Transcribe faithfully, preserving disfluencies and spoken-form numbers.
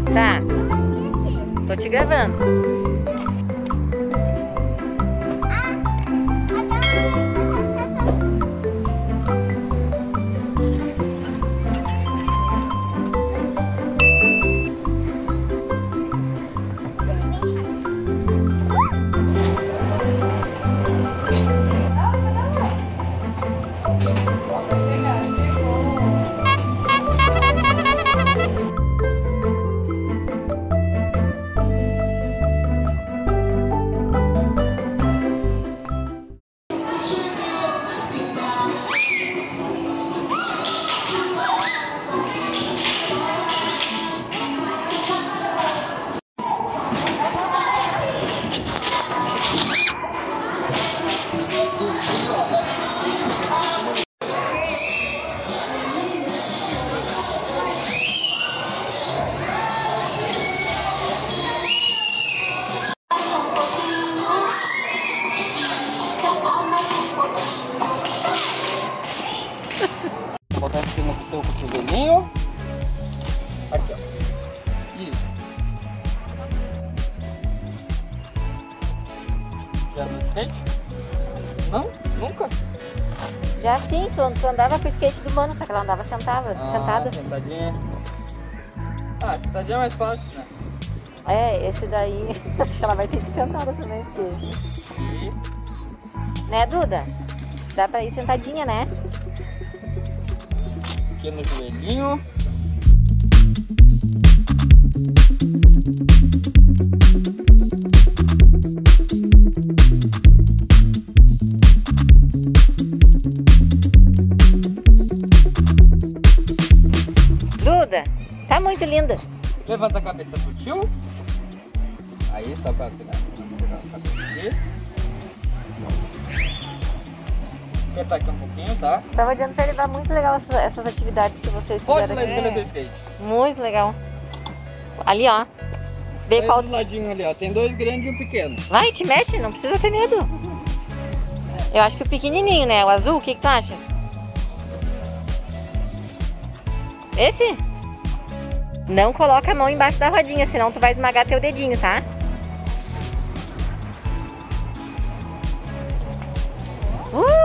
Tá. Tô te gravando. Vou botar aqui no seu cotovelinho. Aqui, ó. Isso. Já andou de skate? Não? Nunca? Já sim, tu, tu andava com o skate do mano, só que ela andava sentada, Ah, sentada. sentadinha. Ah, sentadinha é mais fácil, né? É, esse daí, acho que ela vai ter que sentar também, porque... E Né, Duda? Dá pra ir sentadinha, né? aqui no joelhinho. Duda, tá muito linda. Levanta a cabeça pro tio. Aí, só pra virar a cabeça aqui. Apertar aqui um pouquinho, tá? Tava dizendo pra ele, tá muito legal essas, essas atividades que vocês Pode fizeram na aqui. esquina do skate. Muito legal. Ali, ó. Vê Dois qual... do ladinho ali, ó. Tem dois grandes e um pequeno. Vai, te mete, não precisa ter medo. Eu acho que o pequenininho, né? O azul, o que que tu acha? Esse? Não coloca a mão embaixo da rodinha, senão tu vai esmagar teu dedinho, tá? Uh!